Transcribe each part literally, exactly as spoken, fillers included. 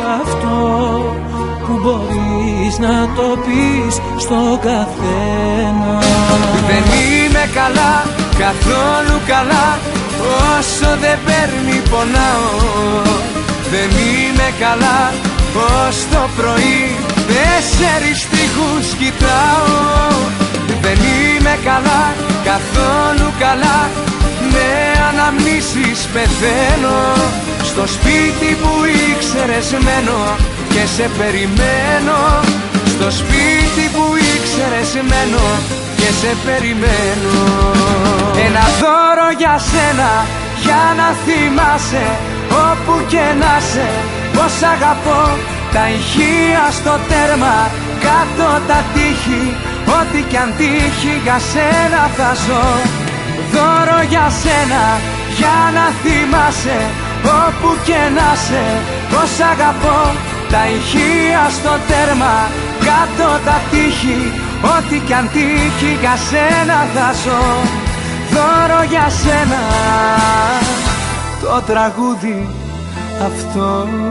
αυτό που μπορείς να το πεις στον καθένα. Δεν είμαι καλά, καθόλου καλά, όσο δεν παίρνει πονάω. Δεν είμαι καλά, ως το πρωί τέσσερις τοίχους κοιτάω. Δεν είμαι καλά, καθόλου καλά, με αναμνήσεις πεθαίνω. Στο σπίτι που ήξερες μένω και σε περιμένω. Στο σπίτι που ήξερες μένω και σε περιμένω. Ένα δώρο για σένα, για να θυμάσαι όπου και να σε, πως αγαπώ. Τα ηχεία στο τέρμα, κάτω τα τείχη, ό,τι κι αν τύχει για σένα θα ζω. Δώρο για σένα, για να θυμάσαι όπου και να σε, πως αγαπώ. Τα ηχεία στο τέρμα, κάτω τα τείχη, ό,τι κι αν τύχει για σένα θα ζω. Δώρο για σένα, το τραγούδι αυτό.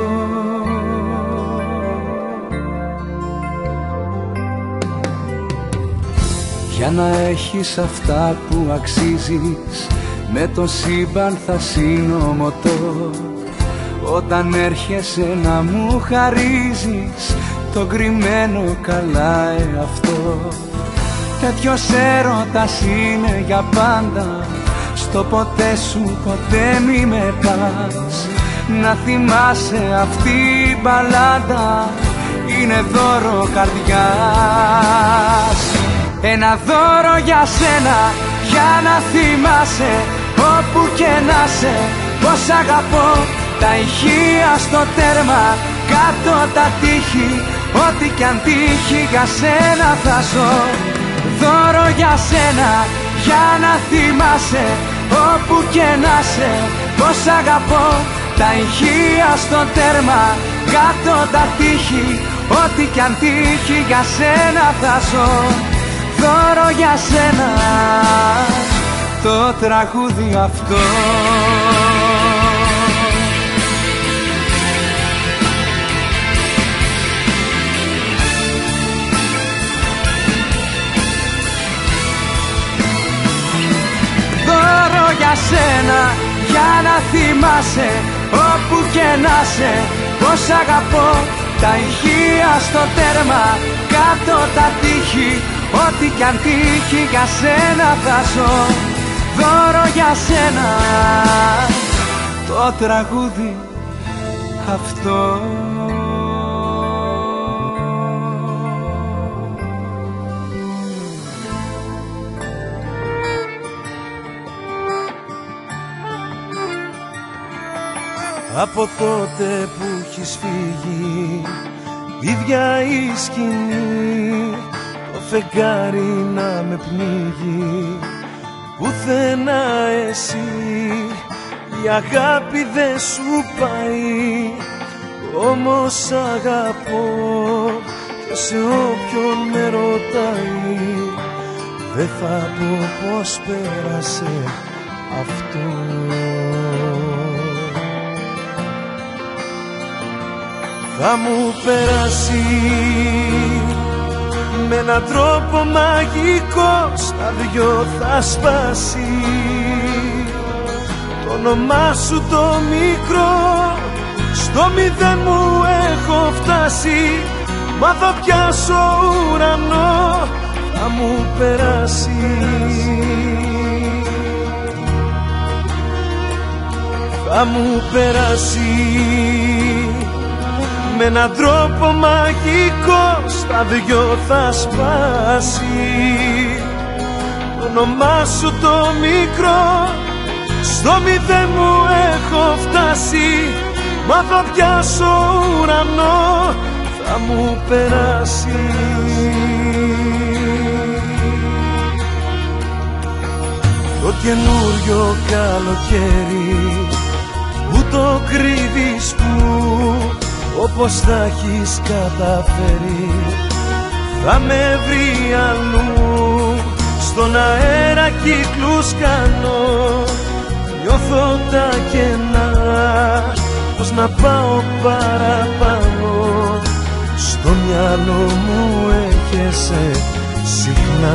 Για να έχεις αυτά που αξίζεις, με το σύμπαν θα συνομωτώ. Όταν έρχεσαι να μου χαρίζεις το κρυμμένο καλά εαυτό. Τέτοιος έρωτας είναι για πάντα, στο ποτέ σου ποτέ μη με πας. Να θυμάσαι αυτή η μπαλάντα είναι δώρο καρδιάς. Ένα δώρο για σένα, για να θυμάσαι όπου και να σε, πως αγαπώ. Τα ηχεία στο τέρμα, κάτω τα τείχη, ό,τι κι αν τύχει για σένα θα ζω. Δώρο για σένα, για να θυμάσαι όπου και να σε, πως αγαπώ. Τα ηχεία στο τέρμα, κάτω τα τείχη, ό,τι κι αν τύχει για σένα θα ζω. Δώρο για σένα, το τραγούδι αυτό. Δώρο για σένα, για να θυμάσαι όπου και να σε, πως αγαπώ. Τα ηχεία στο τέρμα, κάτω τα τείχη, ό,τι κι αν τύχει για σένα θα ζω. Δώρο για σένα, το τραγούδι αυτό. Από τότε που έχεις φύγει, ίδια η σκηνή, το φεγγάρι να με πνίγει, πουθενά εσύ. Η αγάπη δεν σου πάει, όμως αγαπώ και σε όποιον με ρωτάει, δεν θα πω πως πέρασε αυτό. Θα μου περάσει με έναν τρόπο μαγικό, στα δυο θα σπάσει το όνομά σου το μικρό. Στο μηδέν μου έχω φτάσει, μα θα πιάσω ουρανό. Θα μου περάσει, θα μου περάσει με έναν τρόπο μαγικό, στα δυο θα σπάσει το όνομά σου το μικρό. Στο μηδέν μου έχω φτάσει, μα θα πιάσω ουρανό. Θα μου περάσει. Το καινούριο καλοκαίρι που το κρύβεις που, όπως θα έχεις καταφέρει, θα με βρει αλλού. Στον αέρα κύκλους κάνω, νιώθω τα κενά, πως να πάω παραπάνω. μυαλό μου έρχεσαι συχνά.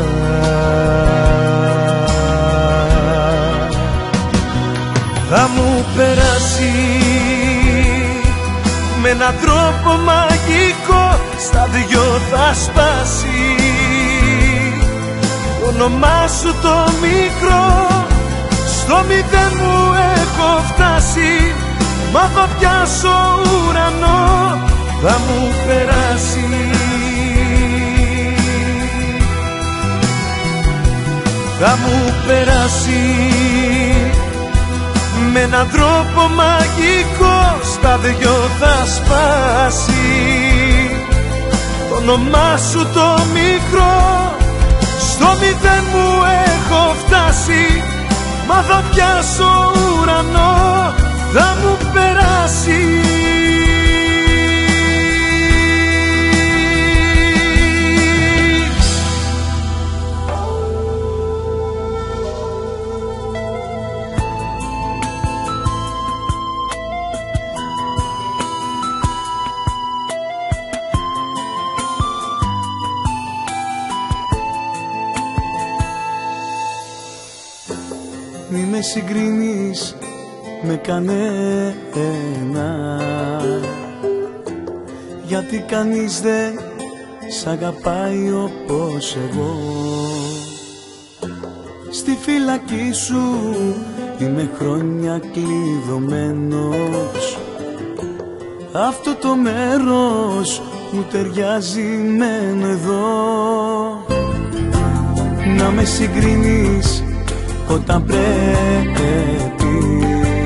Θα μου περάσει με έναν τρόπο μαγικό, στα δυο θα σπάσει το όνομά σου το μικρό. Στο μηδέν μου έχω φτάσει, μα θα πιάσω ουρανό. Θα μου περάσει, θα μου περάσει με έναν τρόπο μαγικό, στα δυο θα σπάσει το όνομά σου το μικρό. Στο μηδέν μου έχω φτάσει, μα θα πιάσω ουρανό. Θα μου περάσει. Μη με συγκρίνεις με κανένα, γιατί κανείς δεν σ' αγαπάει όπως εγώ. Στη φυλακή σου είμαι χρόνια κλειδωμένος. Αυτό το μέρος μου ταιριάζει μένω εδώ. Να με συγκρίνεις όταν πρέπει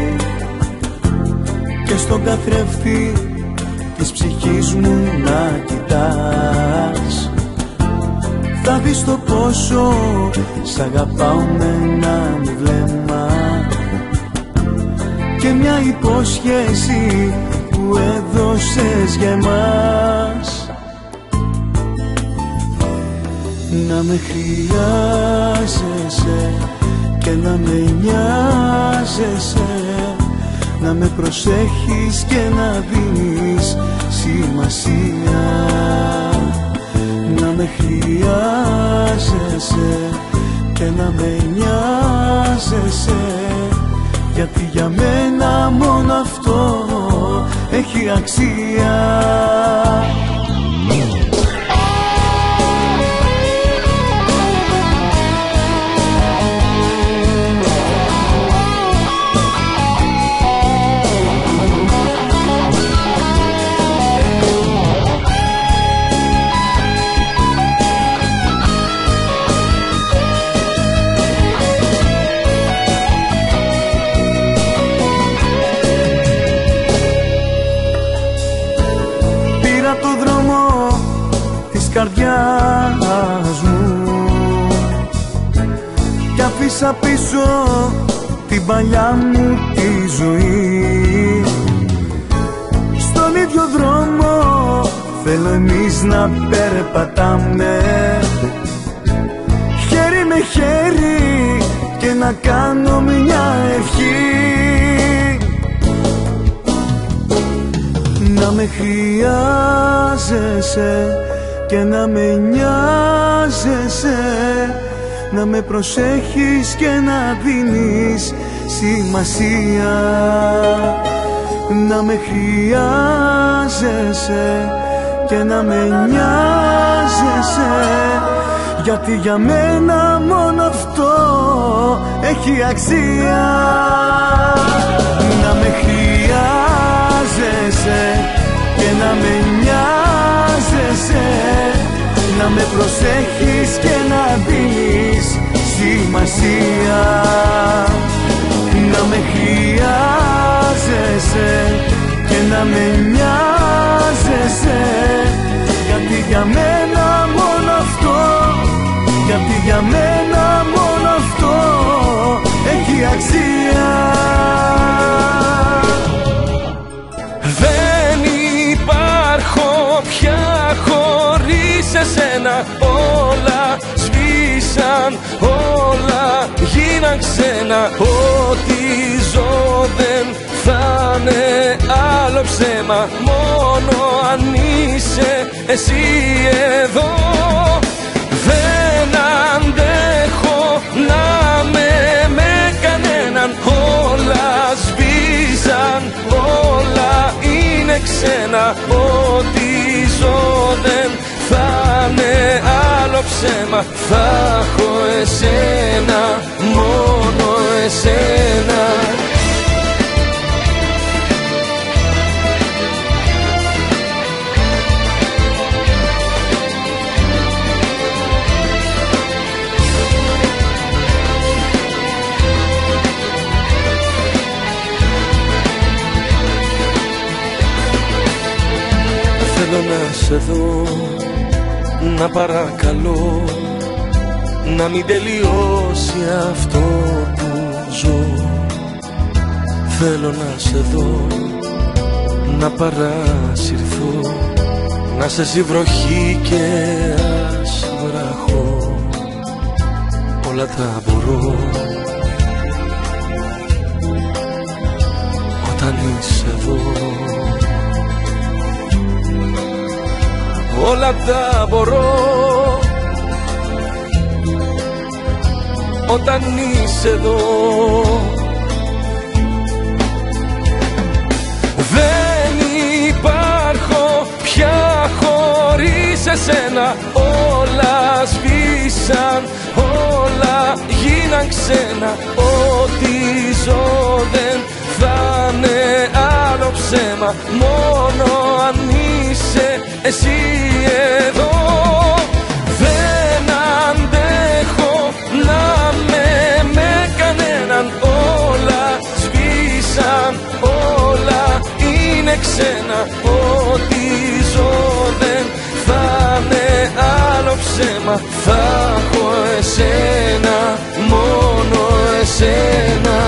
και στον καθρέφτη της ψυχής μου να κοιτάς. Θα δεις το πόσο σ' αγαπάω με ένα μου βλέμμα και μια υπόσχεση που έδωσες για εμάς. Να με χρειάζεσαι και να με νοιάζεσαι, να με προσέχεις και να δίνεις σημασία. Να με χρειάζεσαι και να με νοιάζεσαι, γιατί για μένα μόνο αυτό έχει αξία. Το δρόμο της καρδιάς μου κι αφήσα πίσω την παλιά μου τη ζωή. Στον ίδιο δρόμο θέλω εμείς να περπατάμε, χέρι με χέρι, και να κάνω μια ευχή. Να με χρειάζεσαι και να με νοιάζεσαι, να με προσέχεις και να δίνεις σημασία. Να με χρειάζεσαι και να με νοιάζεσαι, γιατί για μένα μόνο αυτό έχει αξία. Να με χρειάζεσαι και να με νοιάζεσαι, να με προσέχεις και να δίνεις σημασία. Να με χρειάζεσαι και να με νοιάζεσαι, γιατί για μένα μόνο αυτό, γιατί για μένα μόνο αυτό έχει αξία. Δεν υπάρχω πια χωρίς εσένα, όλα σβήσαν, όλα γίναν ξένα. Ό,τι ζω δεν θα είναι άλλο ψέμα, μόνο αν είσαι εσύ εδώ. Δεν αντέχω να με με κανέναν. Όλα σβήσαν, όλα είναι ξένα. Ό,τι ζω δεν θα είναι άλλο ψέμα. Θα έχω εσένα, μόνο εσένα. Θέλω να σε δω, να παρακαλώ, να μην τελειώσει αυτό που ζω. Θέλω να σε δω, να παρασυρθώ, να σε ζει βροχή και ας βραχώ. Όλα τα μπορώ όταν είσαι εδώ. Όλα τα μπορώ όταν είσαι εδώ. Δεν υπάρχω πια χωρίς εσένα. Όλα σβήσαν, όλα γίναν ξένα. Ό,τι ζω δεν θα είναι άλλο ψέμα. Μόνο αν είσαι εσύ εδώ. Δεν αντέχω να με με κανέναν. Όλα σβήσαν, όλα είναι ξένα. Ό,τι ζω δεν θα είναι άλλο ψέμα. Θα έχω εσένα, μόνο εσένα.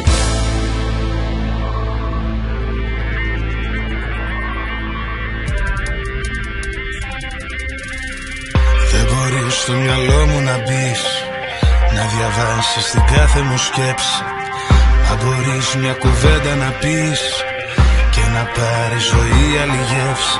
Στο μυαλό μου να μπεις, να διαβάσεις την κάθε μου σκέψη. Αν μπορείς μια κουβέντα να πεις και να πάρει ζωή άλλη γεύση.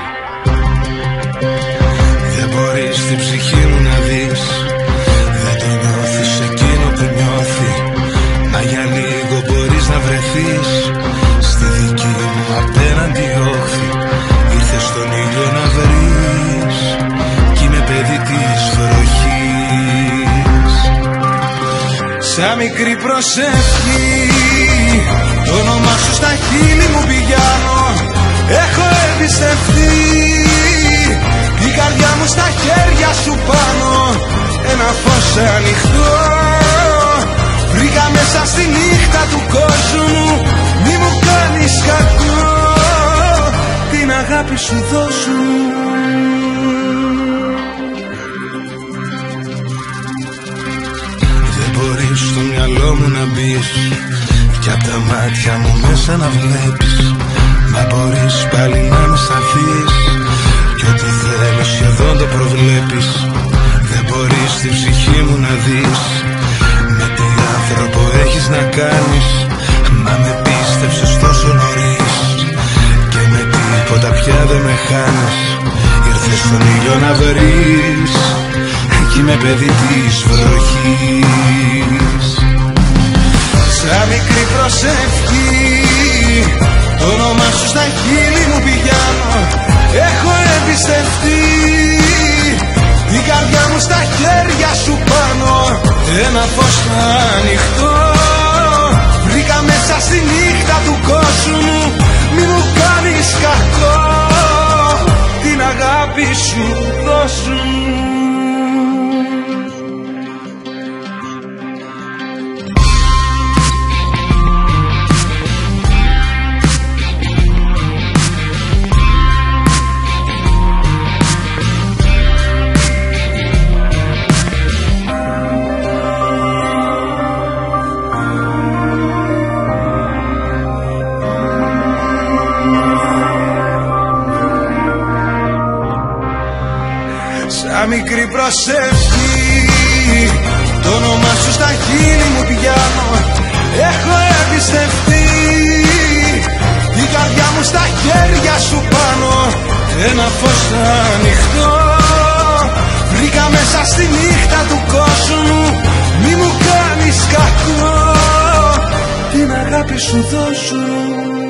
Δεν μπορείς την ψυχή μου να δεις, δεν το νιώθεις εκείνο που νιώθει. Μα για λίγο μπορείς να βρεθείς στη δική μου απέναντι όχθη. Ήρθες στον ήλιο να βρεις κι είμαι παιδί της βροχής. Σαν μικρή προσευχή το όνομά σου στα χείλη μου πηγαίνω. Έχω εμπιστευτεί την καρδιά μου στα χέρια σου πάνω. Ένα φως ανοιχτό βρήκα μέσα στη νύχτα του κόσμου. Μη μου κάνεις κακό, την αγάπη σου δώσου. Μπορείς στο μυαλό μου να μπεις κι απ' τα μάτια μου μέσα να βλέπεις. Μα μπορείς πάλι να με σταθείς κι ό,τι θέλω σχεδόν το προβλέπεις. Δεν μπορείς την ψυχή μου να δεις με τι άνθρωπο έχεις να κάνεις. Μα με πίστεψες τόσο νωρίς και με τίποτα πια δεν με χάνεις. Ήρθες στον ήλιο να βρεις κι είμαι παιδί της βροχής. Σαν μικρή προσευχή το όνομά σου στα χείλη μου πηγαίνω. Έχω εμπιστευτεί την καρδιά μου στα χέρια σου πάνω. Ένα φως ανοιχτό βρήκα μέσα στη νύχτα του κόσμου. Μη μου κάνεις κακό, την αγάπη σου δώσου. Μικρή προσευχή το όνομά σου στα χείλη μου πιάνω. Έχω εμπιστευτεί την καρδιά μου στα χέρια σου πάνω. Ένα φως ανοιχτό. Βρήκα μέσα στη νύχτα του κόσμου, μη μου κάνεις κακό. Την αγάπη σου δώσου